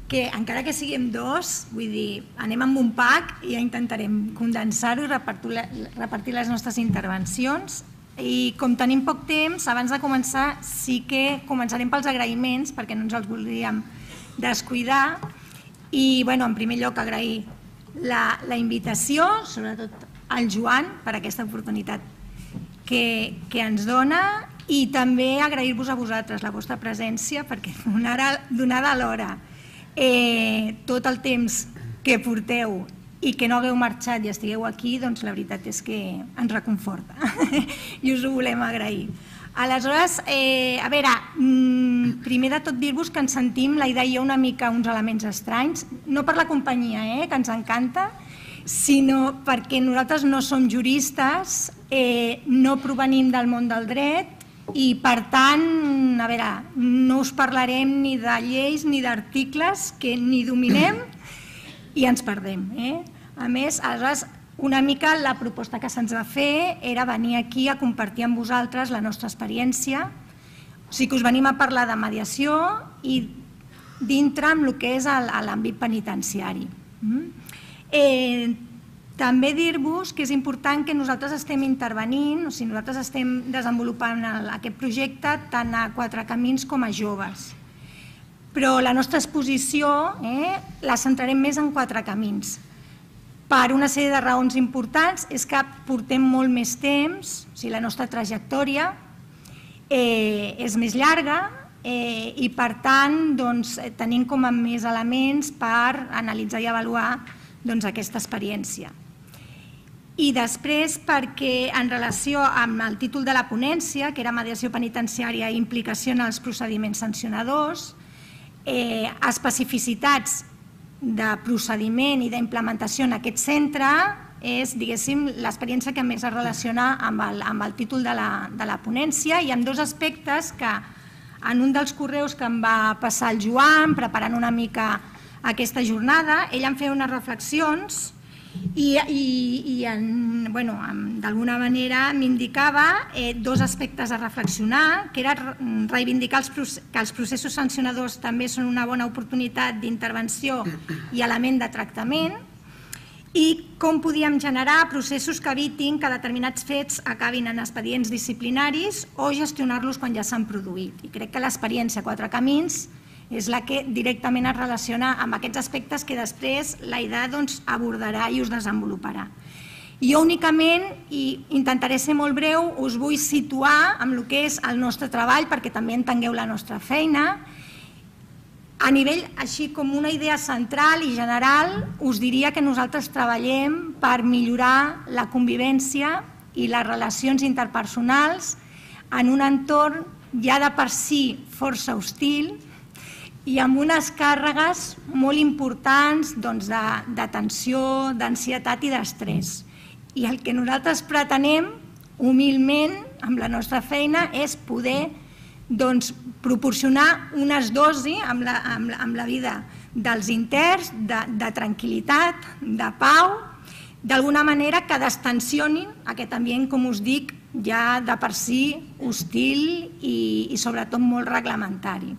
que encara que siguem dos, vull dir, anem amb un pack i ja intentarem condensar-ho i repartir les nostres intervencions. I com tenim poc temps, abans de començar sí que començarem pels agraïments perquè no ens els voldríem descuidar i en primer lloc agrair la invitació, sobretot al Joan per aquesta oportunitat que ens dona i també agrair-vos a vosaltres la vostra presència perquè donada l'hora, tot el temps que porteu i que no hagueu marxat i estigueu aquí, doncs la veritat és que ens reconforta i us ho volem agrair. Aleshores, a veure, primer de tot dir-vos que ens sentim, la idea i jo, una mica uns elements estranys, no per la companyia, que ens encanta, sinó perquè nosaltres no som juristes, no provenim del món del dret i, per tant, a veure, no us parlarem ni de lleis ni d'articles que ni dominem i ens perdem. A més, aleshores, una mica la proposta que se'ns va fer era venir aquí a compartir amb vosaltres la nostra experiència. O sigui que us venim a parlar de mediació i dintre amb el que és l'àmbit penitenciari. També dir-vos que és important que nosaltres estem intervenint, o sigui, nosaltres estem desenvolupant aquest projecte tant a Quatre Camins com a joves. Però la nostra exposició la centrarem més en Quatre Camins. Per una sèrie de raons importants és que portem molt més temps, o sigui, la nostra trajectòria és més llarga i, per tant, tenim com a més elements per analitzar i avaluar aquesta experiència. I després perquè en relació amb el títol de la ponència, que era Mediació penitenciària i implicació en els procediments sancionadors, especificitats de procediment i d'implementació en aquest centre és, diguéssim, l'experiència que més es relaciona amb el títol de la ponència i amb dos aspectes que en un dels correus que em va passar el Joan preparant una mica aquesta jornada, ell em feia unes reflexions i d'alguna manera m'indicava dos aspectes a reflexionar, que era reivindicar que els processos sancionadors també són una bona oportunitat d'intervenció i element de tractament i com podíem generar processos que evitin que determinats fets acabin en expedients disciplinaris o gestionar-los quan ja s'han produït. I crec que l'experiència Quatre Camins és la que directament es relaciona amb aquests aspectes que després l'AIDA abordarà i us desenvoluparà. Jo únicament, i intentaré ser molt breu, us vull situar amb el que és el nostre treball perquè també entengueu la nostra feina. A nivell, així com una idea central i general, us diria que nosaltres treballem per millorar la convivència i les relacions interpersonals en un entorn ja de per si força hostil i amb unes càrregues molt importants de tensió, d'ansietat i d'estrès. I el que nosaltres pretenem, humilment, amb la nostra feina, és poder proporcionar unes dosis amb la vida dels interns, de tranquil·litat, de pau, d'alguna manera que destensionin aquest ambient, com us dic, ja de per si hostil i sobretot molt reglamentari.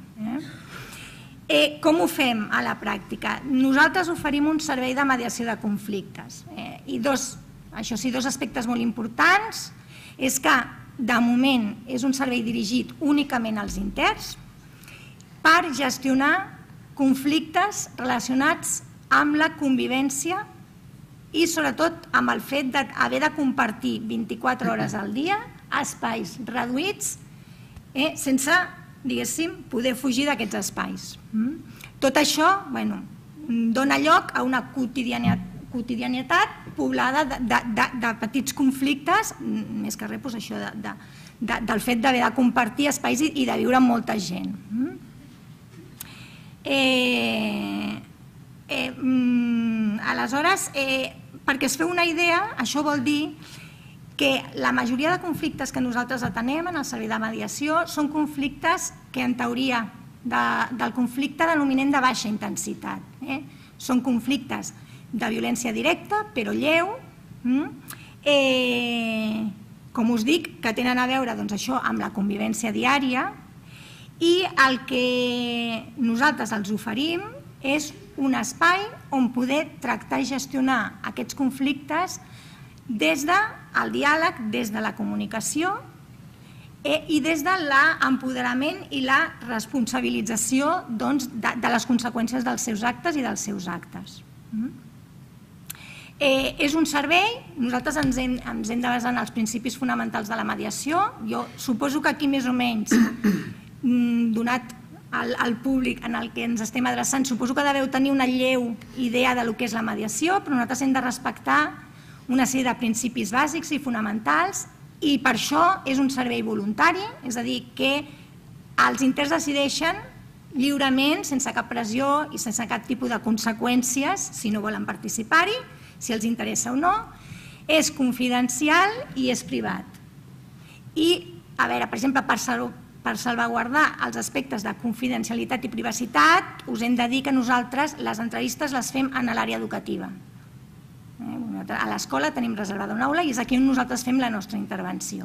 Com ho fem a la pràctica? Nosaltres oferim un servei de mediació de conflictes i dos aspectes molt importants és que de moment és un servei dirigit únicament als interns per gestionar conflictes relacionats amb la convivència i sobretot amb el fet d'haver de compartir 24 hores al dia espais reduïts sense, diguéssim, poder fugir d'aquests espais. Tot això dona lloc a una quotidianitat poblada de petits conflictes, més que res això del fet d'haver de compartir espais i de viure amb molta gent. Aleshores, perquè es feu una idea, això vol dir que la majoria de conflictes que nosaltres atenem en el servei de mediació són conflictes que en teoria del conflicte denominem de baixa intensitat. Són conflictes de violència directa, però lleu, com us dic, que tenen a veure amb la convivència diària i el que nosaltres els oferim és un espai on poder tractar i gestionar aquests conflictes des del diàleg, des de la comunicació i des de l'empoderament i la responsabilització de les conseqüències dels seus actes i dels seus actes. És un servei, nosaltres ens hem de basar en els principis fonamentals de la mediació. Jo suposo que aquí més o menys, donat al públic en el que ens estem adreçant, suposo que deveu tenir una lleu idea del que és la mediació, però nosaltres hem de respectar una sèrie de principis bàsics i fonamentals i per això és un servei voluntari, és a dir, que els interns decideixen lliurement, sense cap pressió i sense cap tipus de conseqüències si no volen participar-hi, si els interessa o no, és confidencial i és privat. I, a veure, per exemple, per salvaguardar els aspectes de confidencialitat i privacitat, us hem de dir que nosaltres les entrevistes les fem en l'àrea educativa. A l'escola tenim reservada una aula i és aquí on nosaltres fem la nostra intervenció.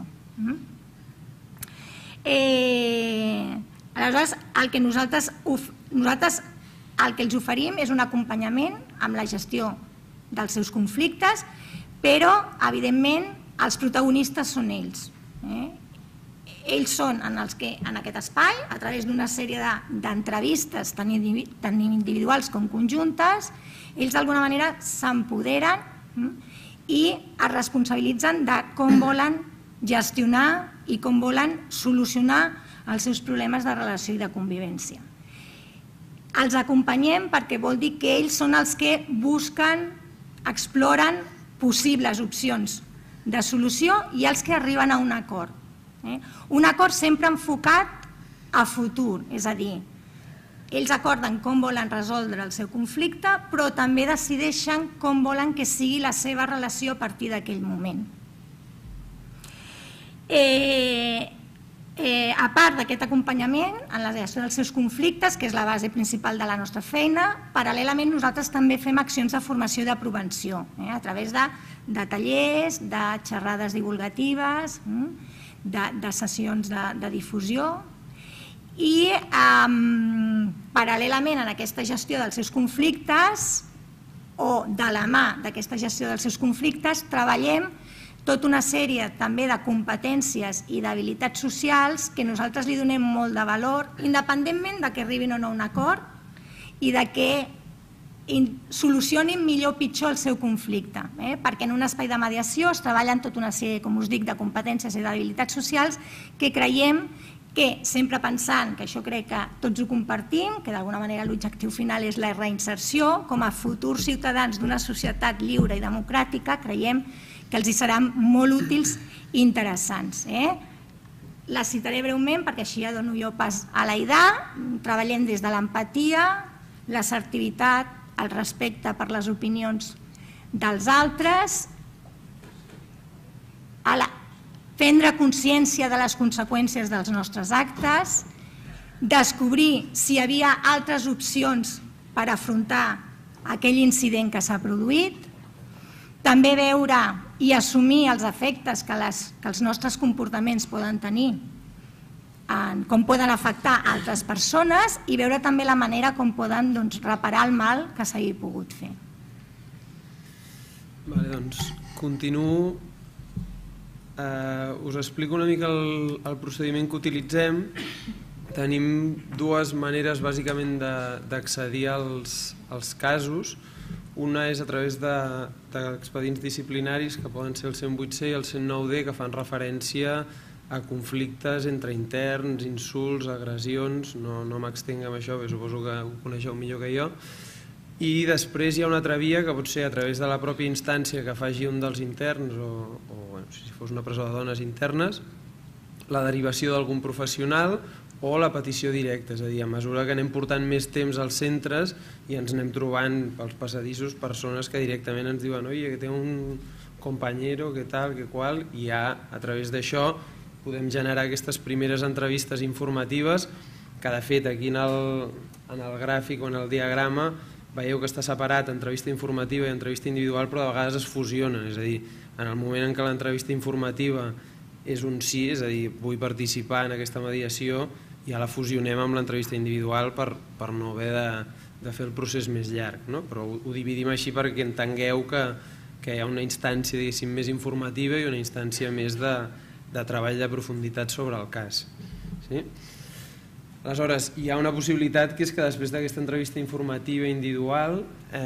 Aleshores, el que nosaltres el que els oferim és un acompanyament amb la gestió dels seus conflictes, però, evidentment, els protagonistes són ells. Ells són en aquest espai, a través d'una sèrie d'entrevistes tant individuals com conjuntes, ells d'alguna manera s'empoderen i es responsabilitzen de com volen gestionar i com volen solucionar els seus problemes de relació i de convivència. Els acompanyem perquè vol dir que ells són els que busquen, exploren possibles opcions de solució i els que arriben a un acord. Un acord sempre enfocat a futur, és a dir, ells acorden com volen resoldre el seu conflicte, però també decideixen com volen que sigui la seva relació a partir d'aquell moment. A part d'aquest acompanyament en la gestió dels seus conflictes, que és la base principal de la nostra feina, paral·lelament nosaltres també fem accions de formació i de prevenció, a través de tallers, de xerrades divulgatives, de sessions de difusió i paral·lelament en aquesta gestió dels seus conflictes o de la mà d'aquesta gestió dels seus conflictes treballem tota una sèrie també de competències i d'habilitats socials que nosaltres li donem molt de valor, independentment de que arribin o no a un acord i de que solucionin millor o pitjor el seu conflicte, perquè en un espai de mediació es treballen tota una sèrie, com us dic, de competències i d'habilitats socials que creiem que, sempre pensant, que això crec que tots ho compartim, que d'alguna manera l'objectiu final és la reinserció, com a futurs ciutadans d'una societat lliure i democràtica, creiem que els hi seran molt útils i interessants. Les citaré breument perquè així ja dono jo pas a l'Aidà. Treballem des de l'empatia, l'assertivitat, el respecte per les opinions dels altres, prendre consciència de les conseqüències dels nostres actes, descobrir si hi havia altres opcions per afrontar aquell incident que s'ha produït, també veure i assumir els efectes que els nostres comportaments poden tenir, com poden afectar altres persones i veure també la manera com poden reparar el mal que s'hagi pogut fer. Doncs continuo. Us explico una mica el procediment que utilitzem. Tenim dues maneres bàsicament d'accedir als casos. Una és a través d'expedients disciplinaris que poden ser el 108C i el 109D, que fan referència a conflictes entre interns, insults, agressions. No m'extenc amb això, perquè suposo que ho coneixeu millor que jo. I després hi ha una altra via que pot ser a través de la pròpia instància que faci un dels interns o si fos una presó de dones internes, la derivació d'algun professional o la petició directa, és a dir, a mesura que anem portant més temps als centres i ens anem trobant pels passadissos persones que directament ens diuen «Oye, que tengo un compañero, que tal, que qual», i ja a través d'això podem generar aquestes primeres entrevistes informatives que de fet aquí en el gràfic o en el diagrama veieu que està separat entrevista informativa i entrevista individual, però de vegades es fusionen, és a dir, en el moment en què l'entrevista informativa és un sí, és a dir, vull participar en aquesta mediació, ja la fusionem amb l'entrevista individual per no haver fer el procés més llarg, no? Però ho dividim així perquè entengueu que hi ha una instància, diguéssim, més informativa i una instància més de treball de profunditat sobre el cas. Sí? Aleshores, hi ha una possibilitat que és que després d'aquesta entrevista informativa individual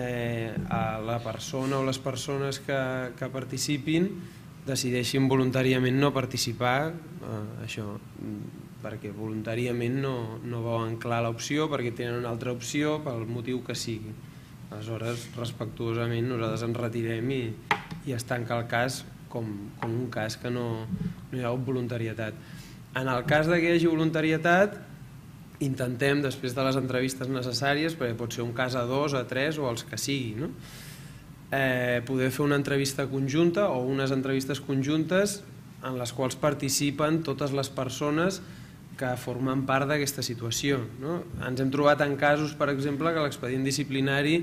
la persona o les persones que participin decideixin voluntàriament no participar, això, perquè voluntàriament no veuen clar l'opció, perquè tenen una altra opció, pel motiu que sigui. Aleshores, respectuosament, nosaltres ens retirem i es tanca el cas com un cas que no hi ha voluntarietat. En el cas que hi hagi voluntarietat, intentem, després de les entrevistes necessàries, perquè pot ser un cas a 2, a 3 o els que sigui, no? Poder fer una entrevista conjunta o unes entrevistes conjuntes en les quals participen totes les persones que formen part d'aquesta situació, no? Ens hem trobat en casos, per exemple, que a l'expedient disciplinari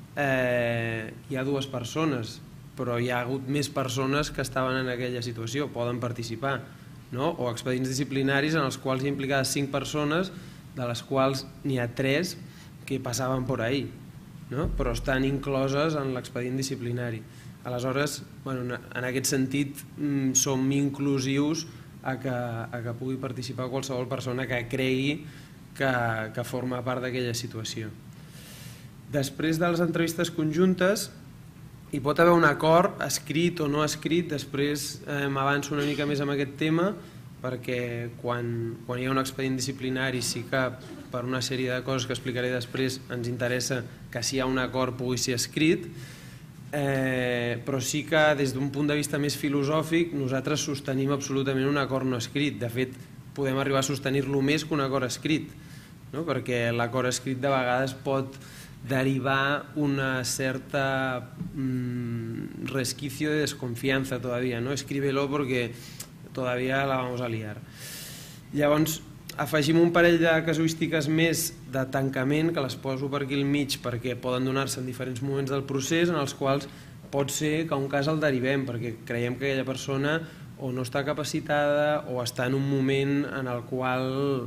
hi ha 2 persones, però hi ha hagut més persones que estaven en aquella situació, poden participar, no? O expedients disciplinaris en els quals hi ha implicades 5 persones, de les quals n'hi ha 3 que passaven per ahí, no? Però estan incloses en l'expedient disciplinari. Aleshores, bueno, en aquest sentit, som inclusius a que pugui participar qualsevol persona que cregui que forma part d'aquella situació. Després de les entrevistes conjuntes, hi pot haver un acord escrit o no escrit, després m'avanço una mica més amb aquest tema, perquè quan hi ha un expedient disciplinari sí que per una sèrie de coses que explicaré després ens interessa que si hi ha un acord pugui ser escrit, però sí que des d'un punt de vista més filosòfic nosaltres sostenim absolutament un acord no escrit. De fet, podem arribar a sostenir-lo més que un acord escrit, no? Perquè l'acord escrit de vegades pot derivar una certa resquicio de desconfianza todavía, ¿no? Escríbelo porque todavía la vamos a liar. Llavors, afegim un parell de casuístiques més de tancament, que les poso per aquí al mig perquè poden donar-se en diferents moments del procés, en els quals pot ser que un cas el derivem, perquè creiem que aquella persona o no està capacitada o està en un moment en el qual,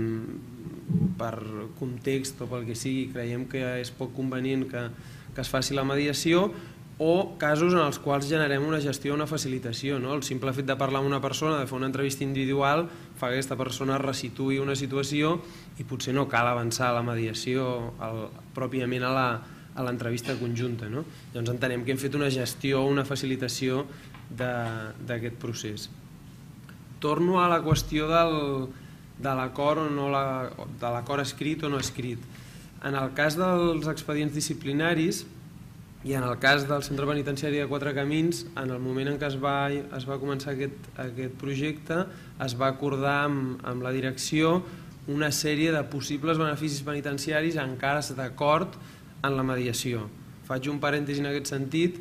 per context o pel que sigui, creiem que és poc convenient que es faci la mediació, o casos en els quals generem una gestió, una facilitació, no? El simple fet de parlar amb una persona, de fer una entrevista individual, fa que aquesta persona resitui una situació i potser no cal avançar a la mediació pròpiament a l'entrevista conjunta, no? Llavors entenem que hem fet una gestió, una facilitació d'aquest procés. Torno a la qüestió de l'acord o no, de l'acord escrit o no escrit. En el cas dels expedients disciplinaris i en el cas del Centre Penitenciari de Quatre Camins, en el moment en què es va començar aquest projecte, es va acordar amb la direcció una sèrie de possibles beneficis penitenciaris en cas d'acord en la mediació. Faig un parèntesi en aquest sentit.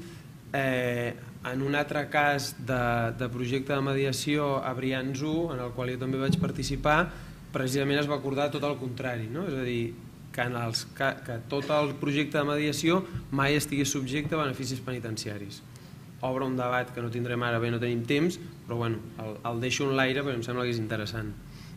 En un altre cas de projecte de mediació a Brians 1, en el qual jo també vaig participar, precisament es va acordar tot el contrari, no? És a dir, que tot el projecte de mediació mai estigués subjecte a beneficis penitenciaris. Obre un debat que no tindrem ara, bé, no tenim temps, però bueno, el deixo en l'aire perquè em sembla que és interessant.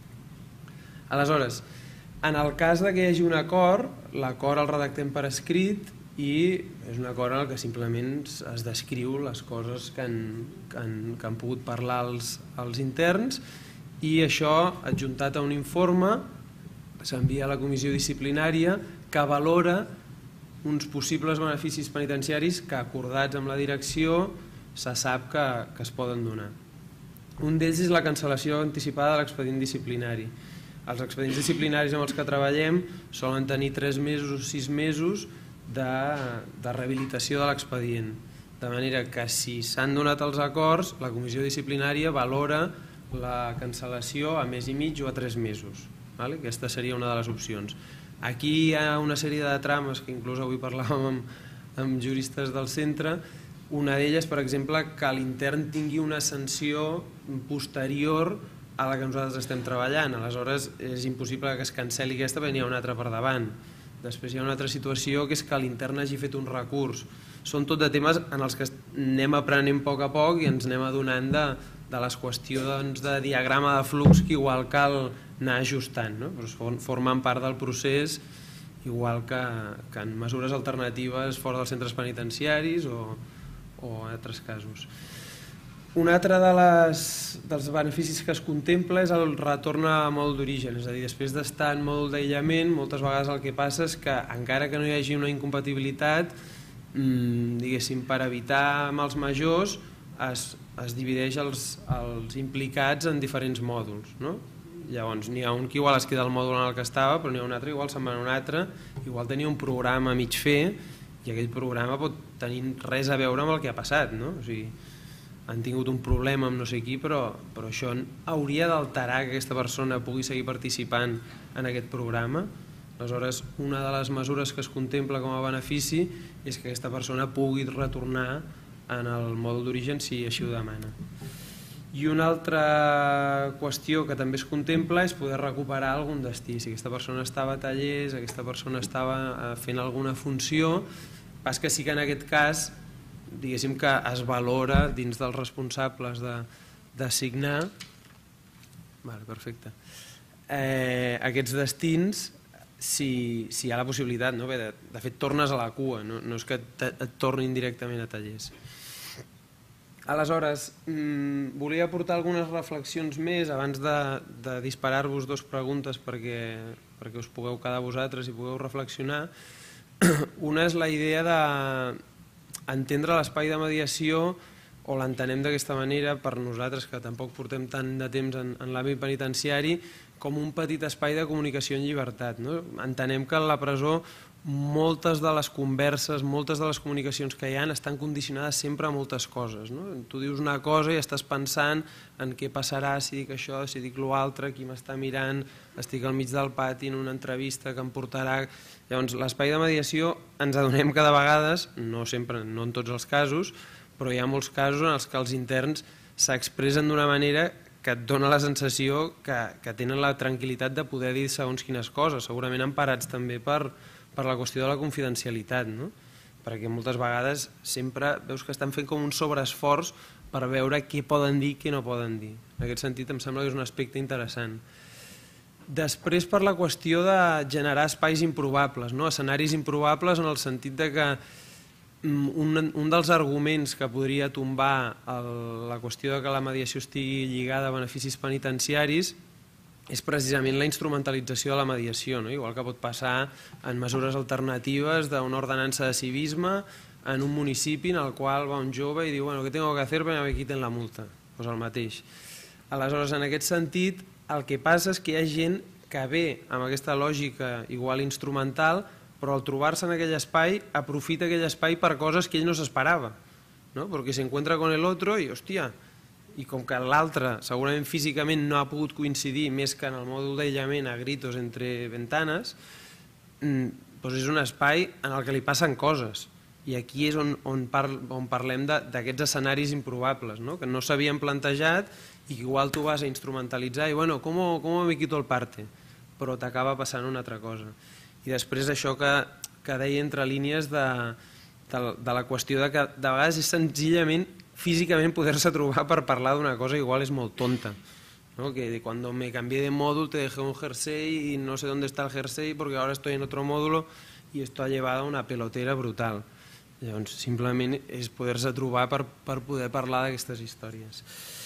Aleshores, en el cas que hi hagi un acord, l'acord el redactem per escrit i és un acord en el que simplement es descriu les coses que han pogut parlar els interns i això, adjuntat a un informe, s'envia a la comissió disciplinària que valora uns possibles beneficis penitenciaris que, acordats amb la direcció, se sap que es poden donar. Un d'ells és la cancel·lació anticipada de l'expedient disciplinari. Els expedients disciplinaris amb els que treballem solen tenir 3 mesos o 6 mesos de rehabilitació de l'expedient. De manera que si s'han donat els acords, la comissió disciplinària valora la cancel·lació a mes i mig o a 3 mesos. Aquesta seria una de les opcions. Aquí hi ha una sèrie de trames que inclús avui parlàvem amb juristes del centre. Una d'elles, per exemple, que l'intern tingui una sanció posterior a la que nosaltres estem treballant. Aleshores, és impossible que es cancel·li aquesta perquè n'hi ha una altra per davant. Després hi ha una altra situació que és que l'intern hagi fet un recurs. Són tot de temes en els que anem aprenent a poc i ens anem adonant de les qüestions de diagrama de flux que igual cal anar ajustant, no? Però formen part del procés igual que en mesures alternatives fora dels centres penitenciaris o altres casos. Un altre dels beneficis que es contempla és el retorn a mòdul d'origen, és a dir, després d'estar en mòdul d'aïllament, moltes vegades el que passa és que encara que no hi hagi una incompatibilitat, diguéssim, per evitar mals majors, es divideix els implicats en diferents mòduls, no? Llavors n'hi ha un que igual es queda al mòdul en el que estava, però n'hi ha un altre igual se'n va a un altre, igual tenia un programa a mig fer i aquell programa pot tenir res a veure amb el que ha passat, no? O sigui, han tingut un problema amb no sé qui, però això hauria d'alterar que aquesta persona pugui seguir participant en aquest programa. Aleshores, una de les mesures que es contempla com a benefici és que aquesta persona pugui retornar en el mòdul d'origen si així ho demana. I una altra qüestió que també es contempla és poder recuperar algun destí. Si aquesta persona estava a tallers, aquesta persona estava fent alguna funció, pas que sí que en aquest cas, diguéssim que es valora dins dels responsables d'assignar aquests destins si hi ha la possibilitat. De fet, tornes a la cua, no és que et tornin directament a tallers. Aleshores, volia aportar algunes reflexions més abans de disparar-vos dues preguntes perquè us pugueu quedar vosaltres i pugueu reflexionar. Una és la idea d'entendre l'espai de mediació, o l'entenem d'aquesta manera per nosaltres, que tampoc portem tant de temps en l'àmbit penitenciari, com un petit espai de comunicació en llibertat. Entenem que a la presó moltes de les converses, moltes de les comunicacions que hi ha estan condicionades sempre a moltes coses. Tu dius una cosa i estàs pensant en què passarà si dic això, si dic l'altre, qui m'està mirant, estic al mig del pati en una entrevista que em portarà... Llavors, l'espai de mediació ens adonem que de vegades, no sempre, no en tots els casos, però hi ha molts casos en els que els interns s'expressen d'una manera que et dona la sensació que tenen la tranquil·litat de poder dir segons quines coses, segurament emparats també per la qüestió de la confidencialitat, perquè moltes vegades sempre veus que estan fent com un sobreesforç per veure què poden dir i què no poden dir. En aquest sentit em sembla que és un aspecte interessant. Després, per la qüestió de generar espais improbables, escenaris improbables en el sentit de que un dels arguments que podria tombar la qüestió de que la mediació estigui lligada a beneficis penitenciaris és precisament la instrumentalització de la mediació, igual que pot passar en mesures alternatives d'una ordenança de civisme en un municipi en el qual va un jove i diu «Què tengo que hacer para que me quiten la multa?» Doncs el mateix. Aleshores, en aquest sentit, el que passa és que hi ha gent que ve amb aquesta lògica igual instrumental, però al trobar-se en aquell espai aprofita aquell espai per coses que ell no s'esperava, perquè s'encuentra con el otro i, hòstia, i com que l'altre segurament físicament no ha pogut coincidir més que en el mòdul d'aïllament a gritos entre ventanes, doncs és un espai en el que li passen coses. I aquí és on parlem d'aquests escenaris improbables, que no s'havien plantejat i que igual tu vas a instrumentalitzar i, bueno, ¿cómo me quito el parte? Però t'acaba passant una altra cosa. I després això que deia entre línies de la qüestió de que de vegades és senzillament físicament poder-se trobar per parlar d'una cosa igual és molt tonta. Que cuando me cambié de módulo te dejé un jersey y no sé dónde está el jersey porque ahora estoy en otro módulo y esto ha llevado a una pelotera brutal. Llavors, simplement és poder-se trobar per poder parlar d'aquestes històries.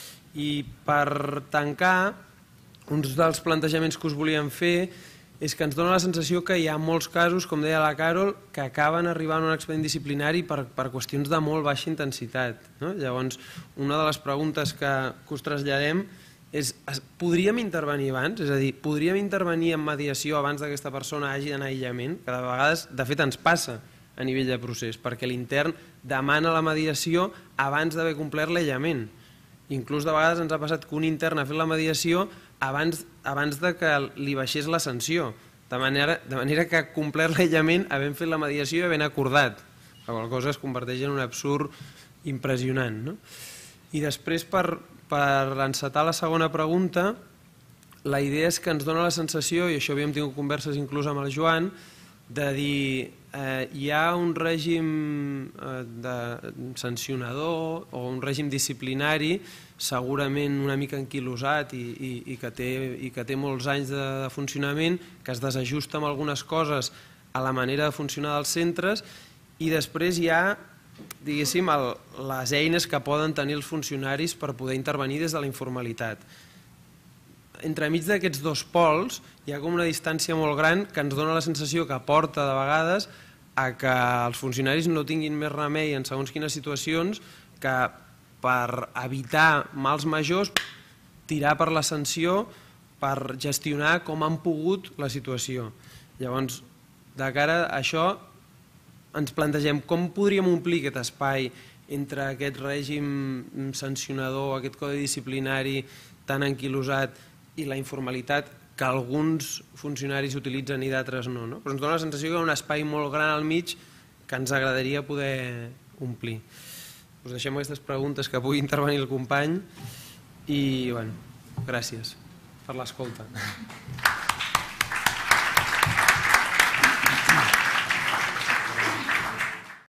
I per tancar, uns dels plantejaments que us volíem fer és que ens dona la sensació que hi ha molts casos, com deia la Carol, que acaben arribant a un expedient disciplinari per qüestions de molt baixa intensitat. Llavors, una de les preguntes que us traslladem és, podríem intervenir abans? És a dir, podríem intervenir en mediació abans que aquesta persona hagi d'anar a aïllament? Que de vegades, de fet, ens passa a nivell de procés, perquè l'intern demana la mediació abans d'haver complert l'aïllament. Inclús de vegades ens ha passat que un intern ha fet la mediació abans de que li baixés la sanció, de manera que ha complert l'aïllament havent fet la mediació i havent acordat, la qual cosa es converteix en un absurd impressionant. I després, per encetar la segona pregunta, la idea és que ens dona la sensació, i això havíem tingut converses inclús amb el Joan, de dir hi ha un règim sancionador o un règim disciplinari segurament una mica enquilosat i que té molts anys de funcionament, que es desajusta amb algunes coses a la manera de funcionar dels centres, i després hi ha, diguéssim, les eines que poden tenir els funcionaris per poder intervenir des de la informalitat. Entremig d'aquests dos pols hi ha com una distància molt gran que ens dona la sensació que porta de vegades a que els funcionaris no tinguin més remei en segons quines situacions que per evitar mals majors tirar per la sanció per gestionar com han pogut la situació. Llavors, de cara a això, ens plantegem com podríem omplir aquest espai entre aquest règim sancionador, aquest codi disciplinari tan anquilosat i la informalitat que alguns funcionaris utilitzen i d'altres no. Però ens dona la sensació que hi ha un espai molt gran al mig que ens agradaria poder omplir. Us deixem aquestes preguntes que pugui intervenir el company i, bueno, gràcies per l'escolta.